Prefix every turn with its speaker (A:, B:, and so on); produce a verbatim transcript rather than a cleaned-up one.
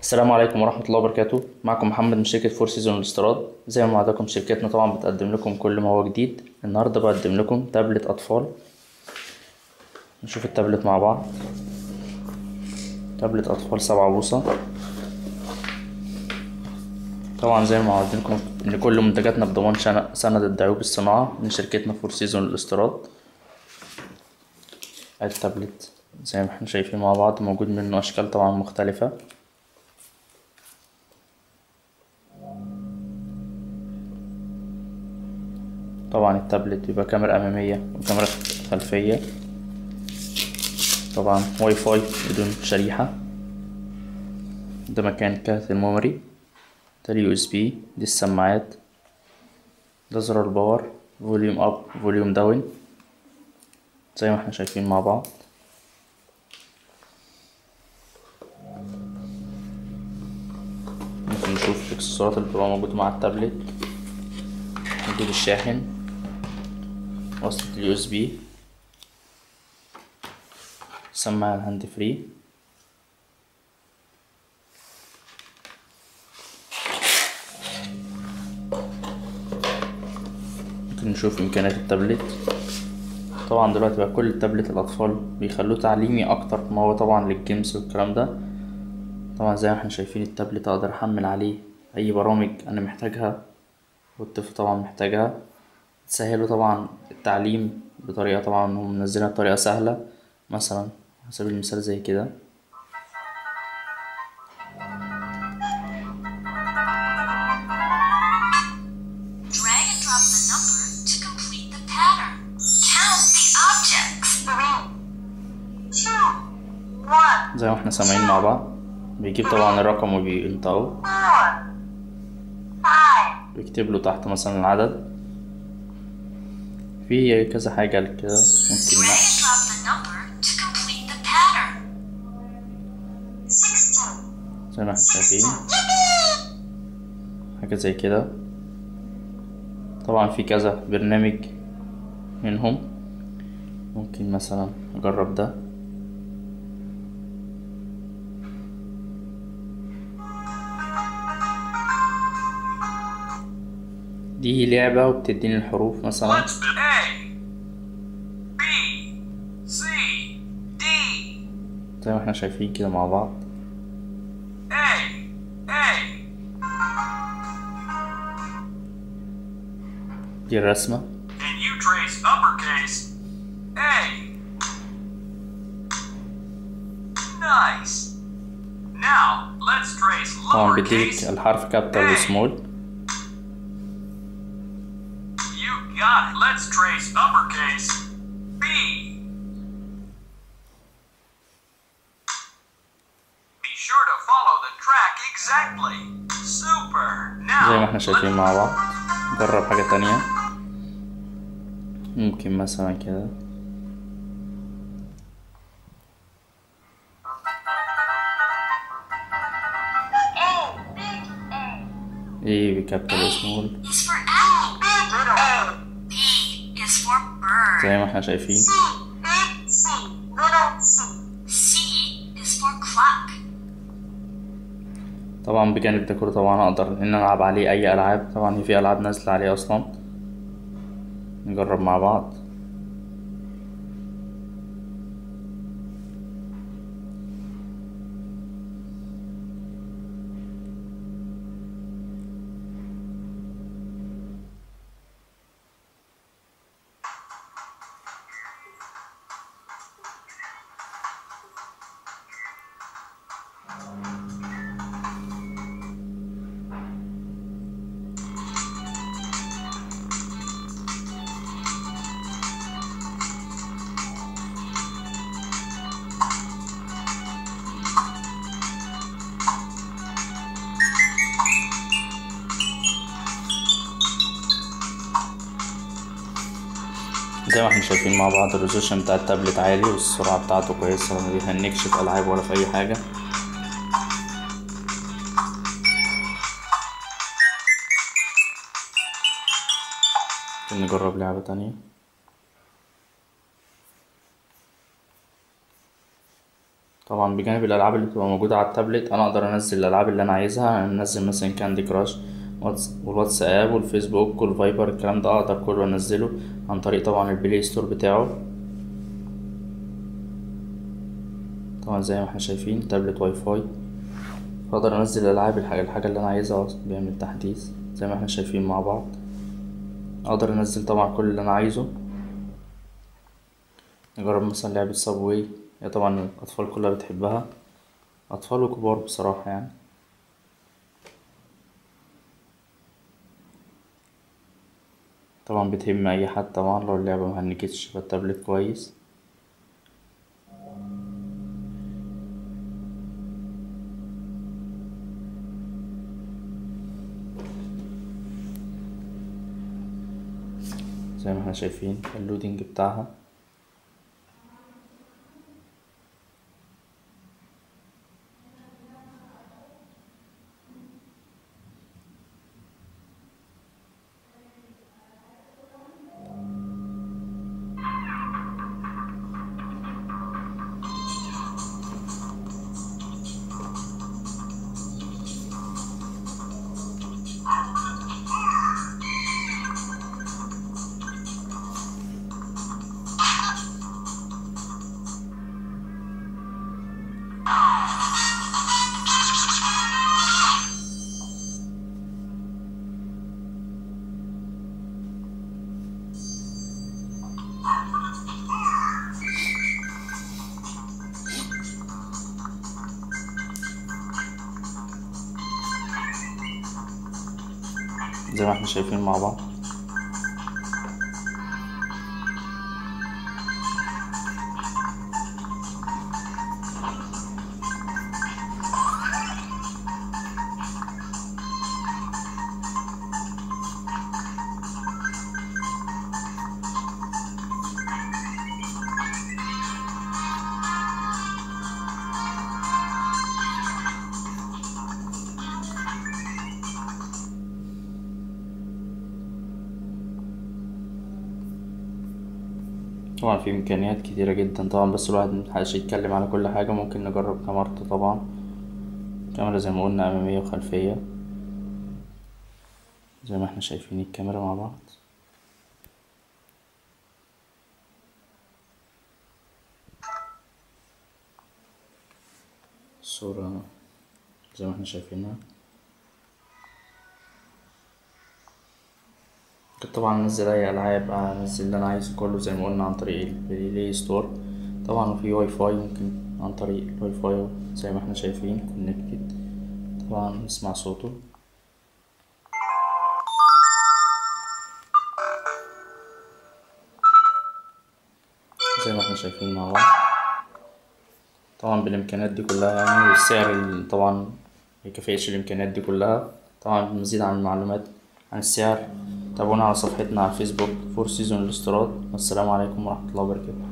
A: السلام عليكم ورحمة الله وبركاته. معكم محمد من شركة فور سيزون الاستيراد. زي ما وعدكم شركتنا طبعا بتقدم لكم كل ما هو جديد. النهاردة بقدم لكم تابلت أطفال. نشوف التابلت مع بعض. تابلت أطفال سبعة بوصة. طبعا زي ما وعدناكم إن كل منتجاتنا بضمان سند الدعوي بالصناعة من شركتنا فور سيزون الاستيراد. التابلت زي ما احنا شايفين مع بعض موجود منه أشكال طبعا مختلفة. طبعا التابلت بيبقى كاميرا أمامية وكاميرا خلفية، طبعا واي فاي بدون شريحة. ده مكان كارت الميموري، ده اليو اس بي، دي السماعات، ده زرار الباور، فوليوم اب فوليوم داون زي ما احنا شايفين مع بعض. ممكن نشوف الاكسسوارات اللي بتبقى موجودة مع التابلت. موجود الشاحن، وصلة اليو اس بي، سماعة الهاند فري. ممكن نشوف امكانيات التابلت. طبعا دلوقتي بقى كل تابلت الاطفال بيخلوه تعليمي اكتر ما هو طبعا للجيمز والكلام ده. طبعا زي ما احنا شايفين التابلت اقدر احمل عليه اي برامج انا محتاجها والطفل طبعا محتاجها. تسهله طبعا التعليم بطريقة طبعا هم منزلها بطريقة سهلة، مثلا على سبيل المثال زي كده. زي ما احنا سامعين مع بعض بيجيب طبعا الرقم وبينطقه، بيكتب له تحت مثلا العدد. في كذا حاجة كده ممكن نقص زي ما احنا شايفين حاجة زي كده. طبعا في كذا برنامج منهم، ممكن مثلا نجرب ده. دي لعبة وبتديني الحروف مثلا زي ما احنا شايفين كده مع بعض. دي الرسمة. طبعا بيديك الحرف كابيتال وسمول.
B: Let's trace uppercase B. Be sure to follow the track exactly. Super. Now,
A: زي ما احنا شايفين مع بعض. نجرب حاجة تانية، ممكن مثلا كده. ايه بكابيتال وسمول زي ما احنا شايفين. طبعا بجانب ده كله طبعا اقدر ان انا العب عليه اي العاب. طبعا في العاب نازله عليه اصلا، نجرب مع بعض. زي ما احنا شايفين مع بعض الريزولوشن بتاع التابلت عالي والسرعة بتاعته كويسة، ما بيهنكش في ألعاب ولا في أي حاجة. نجرب لعبة تانية. طبعا بجانب الالعاب اللي بتبقى موجوده على التابلت انا اقدر انزل الالعاب اللي انا عايزها. انزل مثلا كاندي كراش والواتساب والفيسبوك والفايبر، الكلام ده اقدر كله انزله عن طريق طبعا البلاي ستور بتاعه. طبعا زي ما احنا شايفين تابلت واي فاي، اقدر انزل الالعاب الحاجه الحاجه اللي انا عايزها، بيعمل تحديث زي ما احنا شايفين مع بعض. اقدر انزل طبعا كل اللي انا عايزه. نجرب مثلا لعبة صابواي، هي طبعا الاطفال كلها بتحبها، اطفال وكبار بصراحة يعني. طبعا بتهم اي حد طبعا لو اللعبة مهنجتش فالتابلت كويس. زي ما احنا شايفين اللودينج بتاعها. زي ما احنا شايفين مع بعض. طبعا في امكانيات كتيرة جدا طبعا، بس الواحد ميلحقش يتكلم على كل حاجة. ممكن نجرب كاميرته طبعا، كاميرا زي ما قلنا امامية وخلفية زي ما احنا شايفين الكاميرا مع بعض. الصورة زي ما احنا شايفينها. كنت طبعا انزل اي العاب، انزل اللي انا عايزه كله زي ما قلنا عن طريق البلاي ستور. طبعا وفي واي فاي ممكن عن طريق الواي فاي زي ما احنا شايفين كونكتد. طبعا نسمع صوته زي ما احنا شايفين مع بعض. طبعا بالامكانيات دي كلها يعني، والسعر طبعا ميكفيش الامكانيات دي كلها. طبعا بنزيد عن المعلومات عن السعر تابعونا على صفحتنا على الفيسبوك فور سيزون الاستيراد. والسلام عليكم ورحمة الله وبركاته.